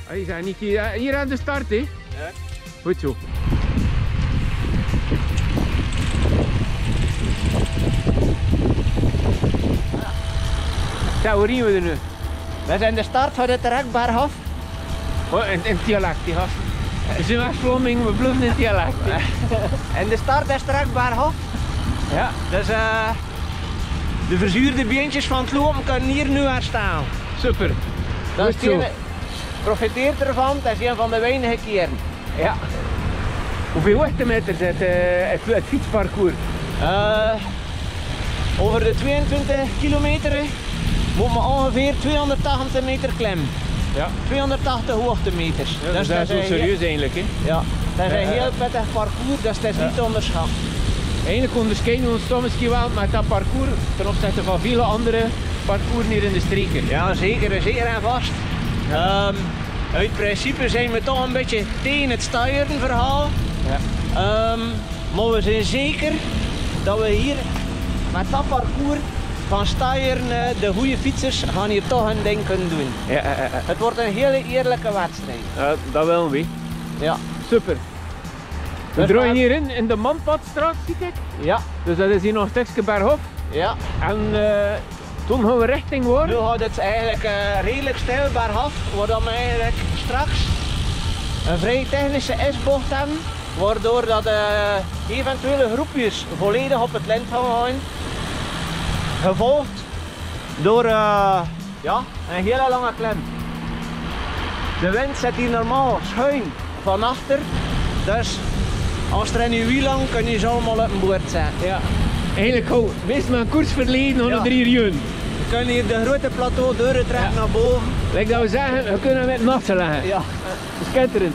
Hij zei Nicky, hier aan de start, hè? Ja. Goed zo. Zo, hoe riemen we er nu? We zijn de start van de Trekbaarhof. Oh, in dialect, die gasten. We zijn West-Vlamingen, we blijven in dialect. En de start is Trekbaarhof. Ja. Dus de verzuurde beentjes van het lopen kunnen hier nu herstaan. Super. Dat is Goed zo. Profiteert ervan, dat is een van de weinige keren. Ja. Hoeveel hoogtemeter zit het fietsparcours? Over de 22 kilometer moet men ongeveer 280 meter klimmen. Ja. 280 hoogtemeters. Ja, dus dat is wel serieus eigenlijk, hè? Ja, dat is een heel pittig parcours, dus dat is niet te onderschatten. Eigenlijk onderscheiden we ons toch misschien wel met dat parcours ten opzichte van vele andere parcours hier in de streken. Ja, zeker en vast. Uit principe zijn we toch een beetje tegen het steieren verhaal. Ja. Maar we zijn zeker dat we hier met dat parcours van steieren de goede fietsers gaan hier toch hun ding kunnen doen. Ja. Het wordt een hele eerlijke wedstrijd. Ja, dat willen we. Ja. Super. We Dus draaien hier in de Manpadstraat, zie ik. Ja. Dus dat is hier nog een stukje bergop. Ja. En toen gaan we richting waar? Nu gaat het eigenlijk redelijk stijl bergaf, waar we eigenlijk straks een vrij technische S-bocht hebben, waardoor dat eventuele groepjes volledig op het lint gaan gaan. Gevolgd door ja, een hele lange klim. De wind zit hier normaal schuin van achter, dus als er in je wiel lang kun je ze allemaal op een boord zetten. Ja. Eigenlijk gewoon, wees maar een koers verleden, 103 uur. We kunnen hier de grote plateau doortrekken naar boven. Like dat we zeggen, we kunnen met nachten leggen. Ja. Schitterend.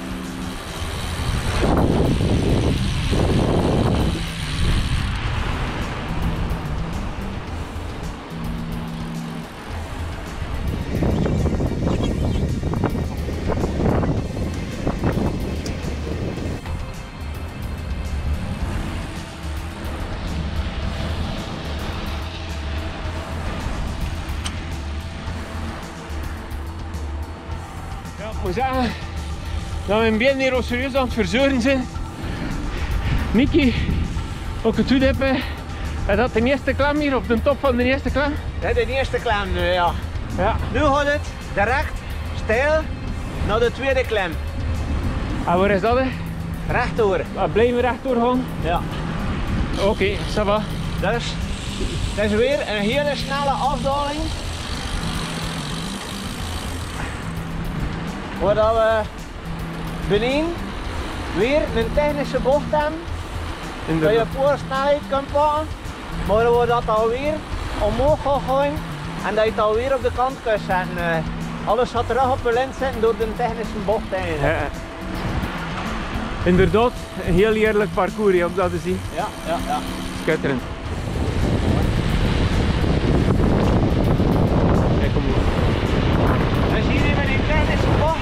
Ik moet zeggen dat we in benen hier al serieus aan het verzorgen zijn. Nicky, ook het goed hebben, en dat de eerste klim hier op de top van de eerste klim. Dat is de eerste klim nu, ja. Ja. Nu gaat het direct, stijl, naar de tweede klim. En waar is dat? Hè? Rechtdoor. Blijven we rechtdoor gaan? Ja. Oké, ça va. Dus, het is weer een hele snelle afdaling. Waar dat we beneden weer een technische bocht hebben. Dat je voor snelheid kunt pakken. Maar waar dat alweer omhoog gaat gaan en dat je het alweer op de kant kunt zetten. Alles gaat terug op de lint zitten door de technische bocht heen. Ja. Inderdaad, een heel eerlijk parcours om dat te zien. Ja. Schitterend. Kijk omhoog. Dus hier hebben we een technische bocht.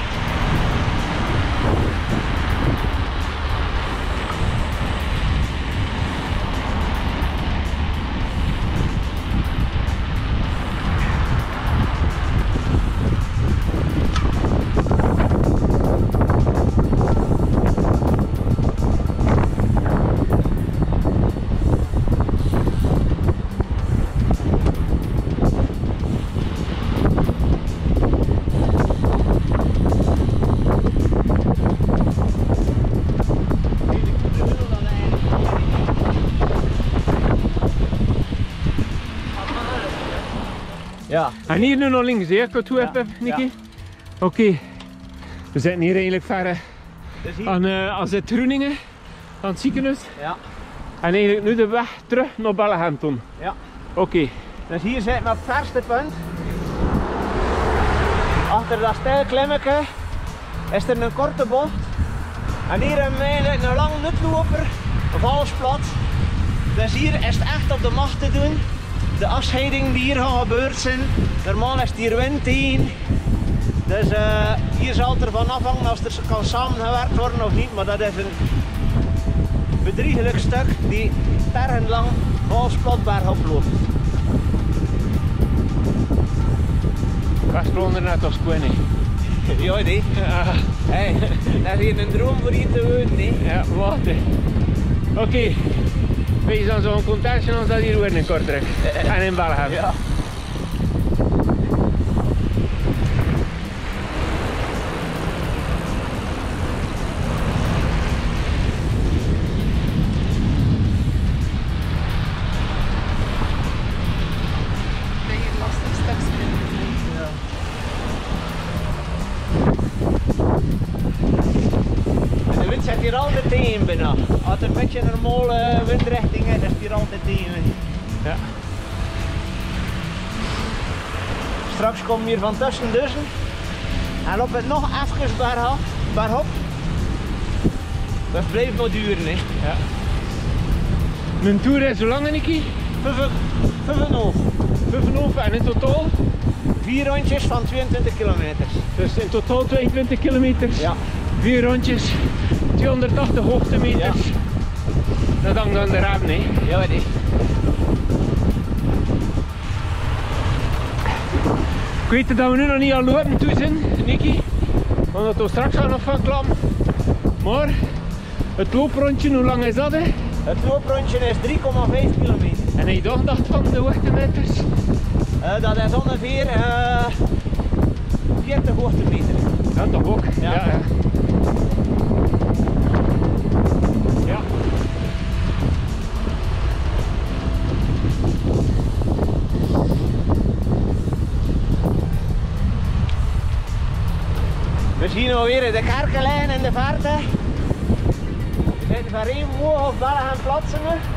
Ja. En hier nu naar links, hè? Ik het goed heb, Nicky? Ja. Oké. We zitten hier eigenlijk ver Dus hier. aan het Groeningen, aan het ziekenhuis. Ja. En eigenlijk nu de weg terug naar Bellehampton. Ja. Oké. Dus hier zitten we op het verste punt. Achter dat steil klimmetje is er een korte bocht. En hier hebben we eigenlijk een lange nutloper, vals plat. Dus hier is het echt op de macht te doen. De afscheiding die hier gaat gebeurd zijn, normaal is het hier wind tegen. Dus hier zal het ervan afhangen als er kan samengewerkt worden of niet. Maar dat is een bedriegelijk stuk die tergenlang vals plat bergop loopt. West-Vlaanderen net als Quinny. Ja, die. Ja. Hey, dat is hier een droom voor je te wonen, nee. Ja, wacht. Oké. Wees dan zo'n contactje als dat hier weer in Kortrijk. En in Belgium. Ja. De wind zit hier altijd tegen bijna. Als het een beetje een normale windrichting is, is het hier altijd tegen. Ja. Straks komen we hier van tussen dussen. En op het nog even bergop. Dat blijft nog duren, hè. Ja. Mijn tour is zo lang, Nicky? 5,5 en in totaal? 4 rondjes van 22 kilometer. Dus in totaal 22 kilometer. Ja. 4 rondjes, 280 hoogtemeters. Ja. Dat hangt aan de raam, hè? Ja, weet ik. Ik weet dat we nu nog niet aan lopen toe zijn, Nicky. Want we straks gaan nog van klam. Maar het looprondje, hoe lang is dat, hè? Het looprondje is 3,5 kilometer. En heb je toch gedacht van de hoogtemeters? Dat is ongeveer 40 hoogtemeter. Ja, toch ook. Ja. Ja. Ja. We zien alweer de Kerkenlijn in de verte. We zitten van even hoog op Belgium gaan plaatsen.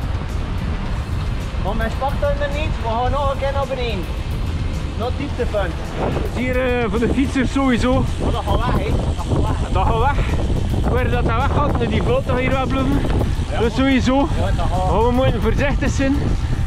Maar mijn spaktuin er niet, we gaan nog een keer naar beneden. Nog dieptepunt. Hier voor de fietsers sowieso. Maar dat gaat weg, hè. Dat gaat weg. Dat gaat weg. Waar dat weg gaat, nu die vlot toch hier wel bloemen. Ja, Dus sowieso. Ja, dat gaat. Maar we moeten voorzichtig zijn.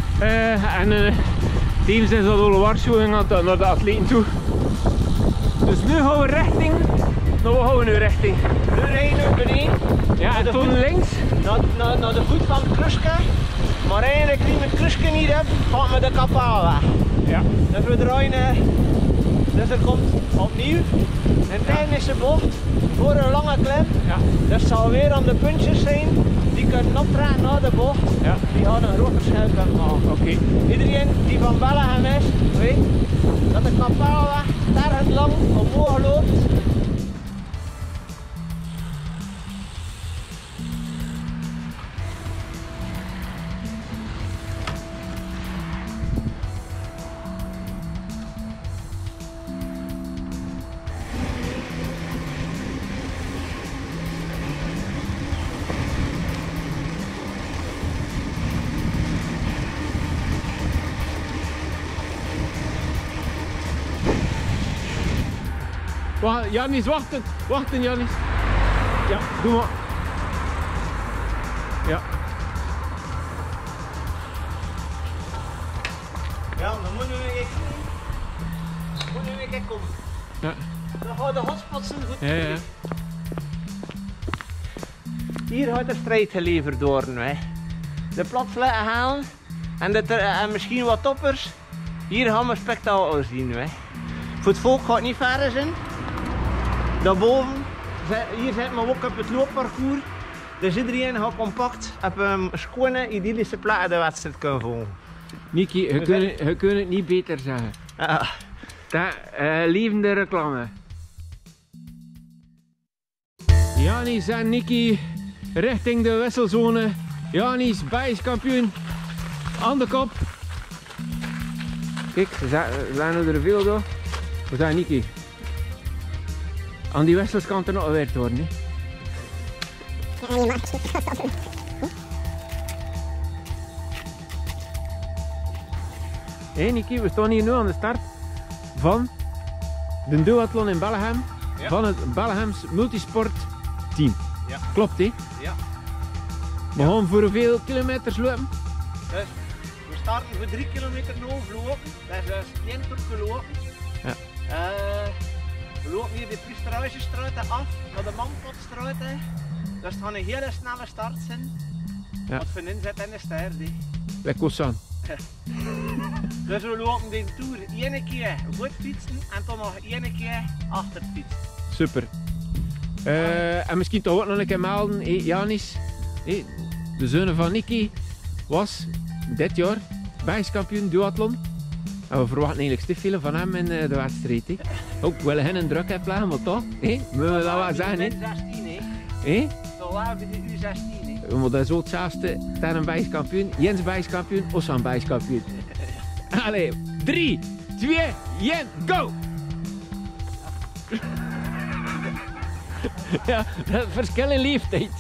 Tevens is dat alle waarschuwing naar de atleten toe. Dus nu gaan we richting. Nou, we gaan nu richting. Nu rijden we beneden. Ja, en toen links. Naar de voet van het Kruske. Maar eigenlijk als je het Kruske niet hebt, gaat met de kapaal weg. Ja. Dus we draaien. Dus er komt opnieuw een technische bocht voor een lange klim. Ja. Dus het zal weer aan de puntjes zijn. Die kunnen optrekken naar de bocht. Ja. Die gaan een groot verschil kunnen maken. Oké. Iedereen die van Belgium is, weet dat de kapaalweg tergend lang omhoog loopt. Janis, wachten. Wachten, Janis. Ja, doe maar. Ja. Ja, dan moeten we weer komen. Ja. Dan gaan de hotspots goed. Ja, ja. Hier gaat de strijd geleverd worden. Hè. De plots laten halen en misschien wat toppers. Hier gaan we spektakel zien. Hè. Voor het volk gaat het niet verder zijn. Daarboven, hier zitten we ook op het loopparcours. Dus iedereen gaat compact op een schone, idyllische plek de wedstrijd kunnen volgen. Nicky, je kunt het niet beter zeggen. Dat, levende reclame. Janis en Nicky richting de wisselzone. Janis, Belgisch kampioen. Aan de kop. Kijk, ze zijn er veel door. Hoe zijn Nicky? Aan die wissels kan er nog gewerkt worden. Hé Nicky, we staan hier nu aan de start van de duathlon in Belgium. Ja. Van het Belgiums multisport team. Ja. Klopt hè? Ja. We gaan voor hoeveel kilometers lopen? Dus we starten voor 3 kilometer lopen. Dat is dus 1 toer gelopen. Ja. We lopen hier de Priesteragestraat af naar de Manpotstraat. Dus het gaat een hele snelle start zijn. Ja. Wat voor inzet in de stijl. Bij Kossan. Dus we lopen de tour 1 keer goed fietsen en dan nog 1 keer achter fietsen. Super. En misschien toch ook nog een keer melden, Janis, de zoon van Nicky, was dit jaar Belgisch kampioen duathlon. En we verwachten eigenlijk stief veel van hem in de wedstrijd. Ook willen hen een druk hebben leggen, maar toch, moeten we dat wel zeggen. U16, hè? Toch wel bij de U16, hè? Maar dat is ook hetzelfde tegen een Belgisch kampioen. Jens Belgisch kampioen, Ossan Belgisch kampioen. Allee, 3, 2, 1, go! Ja, dat verschil in leeftijd.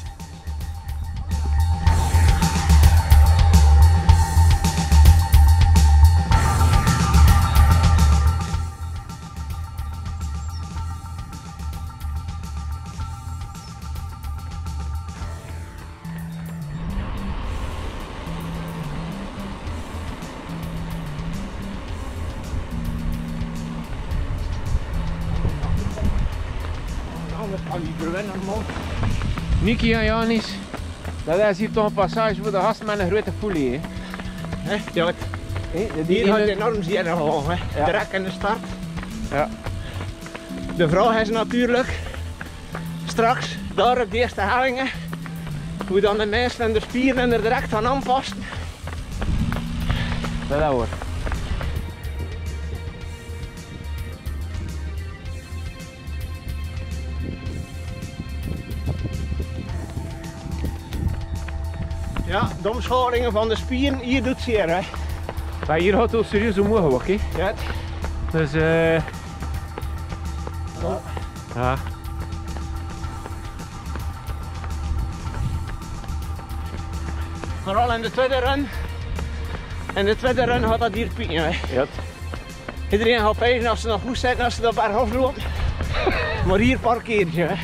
Nicky en Janis, dat is hier toch een passage voor de gasten met een grote folie. Ja, hier gaat het enorm zien gewoon, hè. Direct in de start. Ja. De vraag is natuurlijk, straks, daar op de eerste hellingen, hoe dan de mensen en de spieren er direct aan aanpassen. Dat hoor. Ja, de omschalingen van de spieren, hier doet zeer, hè. Maar hier gaat het serieus omhoog ook, hè. Ja. Dus ja. Vooral in de tweede run. In de tweede run gaat dat hier pieken, hè. Ja. Iedereen gaat pijzen als ze nog goed zitten als ze dat bergaf lopen. Maar hier parkeer je, hè.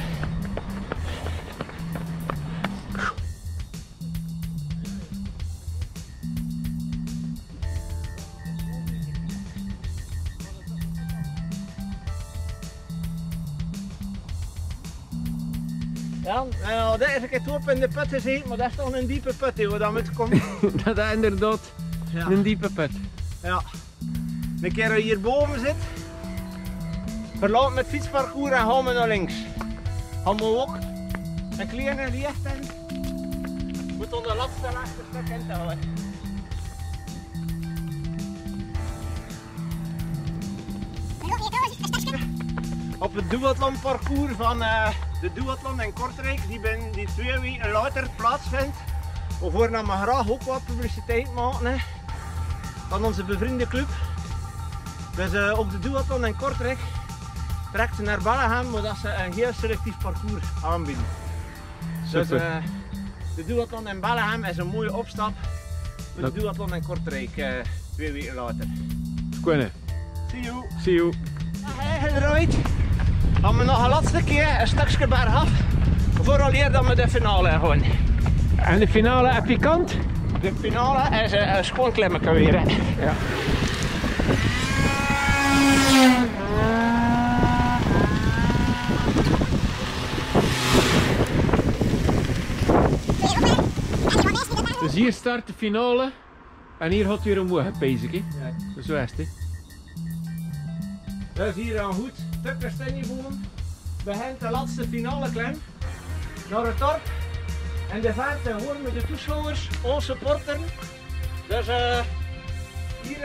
Ja, dit is een keer top in de put gezien, maar dat is toch een diepe put die we dan moeten komen. Dat is inderdaad een diepe put. Ja. Een keer als je hierboven zit, verlaat met het fietsparcours en gaan we naar links. Gaan we ook een kleine licht in. Moet onder de laatste stuk in te houden. Op het duathlon parcours van de duathlon in Kortrijk, die 2 weken later plaatsvindt, waarvoor we graag ook wat publiciteit maken, hè, van onze bevriende club. Dus ook de duathlon in Kortrijk trekt ze naar Bellegem, maar dat ze een heel selectief parcours aanbieden. Dus de duathlon in Bellegem is een mooie opstap voor de duathlon in Kortrijk 2 weken later. Kunnen. See you! See you! Gedraaid. Gaan we nog een laatste keer een stukje bergaf, vooraleer dat we de finale gaan. En de finale heb je kant? De finale is een schoon klimmetje weer. Hè. Ja. Dus hier start de finale en hier gaat weer omhoog, bezig. Ja. Zo is het. Dus hier een goed stukje steenboom begint de laatste finale klim naar het dorp. En de verte horen we de toeschouwers, onze supporters. Dus hier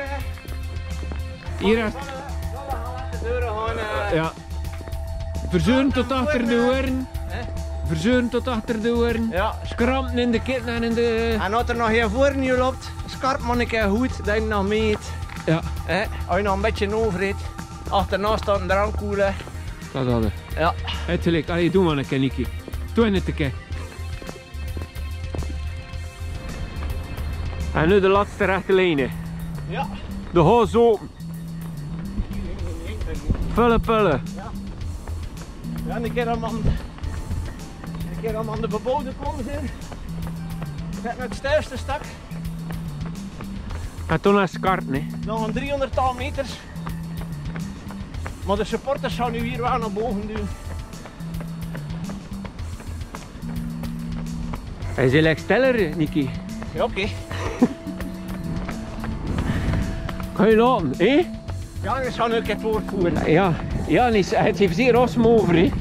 is de deuren gaan. ja. Verzuren tot achter de oren. Verzuren tot achter de oren. Ja. Skrampen in de kitten en in de... En als er nog geen voor nu loopt, skarp maar een keer goed dat je nog mee eet. Ja. Als je nog een beetje over eet, achterna staat een drankkoeler. Dat hadden. Ja. Uiterlijk, allee, doe maar een keer, Nicky. Doe het een keer. En nu de laatste rechte lijnen. Ja. De hals open. Vullen, vullen. Ja. Ja, een keer aan de bebouwde kom zijn. Zet met het stijfste stak. En toen is het karten, hè. Nog een 300-tal meters. Maar de supporters gaan nu hier wel naar boven duwen. Hij is heel steller, Nicky. Ja, oké. Kan je laten, hè? Ja, we gaan nu een keer voortvoeren. Ja, Janis, het heeft zeer awesome over, hè?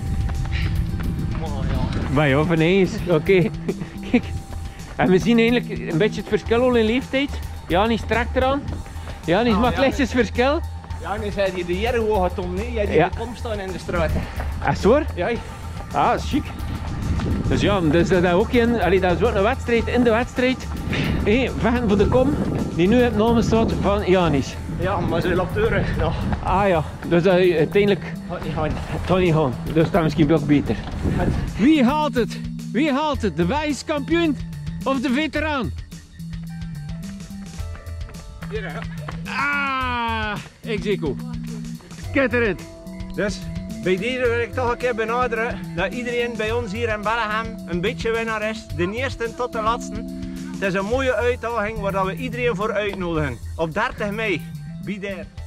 Maar ja, van eens. Oké. Kijk. En we zien eigenlijk een beetje het verschil al in leeftijd. Janis trekt eraan. Janis maakt lichtjes verschil. Janis zei die de jaren hoog Tom, nee? Jij die kom staan in de straat. Echt hoor? Ja. Ah, chic. Dus ja, dus dat is ook dat is ook een wedstrijd in de wedstrijd. Vechten voor de kom, die nu het naam staat van Janis. Ja, maar ze loopt de rug nog. Ah ja, dus dat uiteindelijk gaat niet gaan. Dus dat is misschien ook beter. Wie haalt het? Wie haalt het? De wijskampioen of de veteraan? Ah, Execo. Skitterend. Dus bij deze wil ik toch een keer benaderen dat iedereen bij ons hier in Bellegem een beetje winnaar is. De eerste tot de laatste. Het is een mooie uitdaging waar we iedereen voor uitnodigen. Op 30 mei. Be there.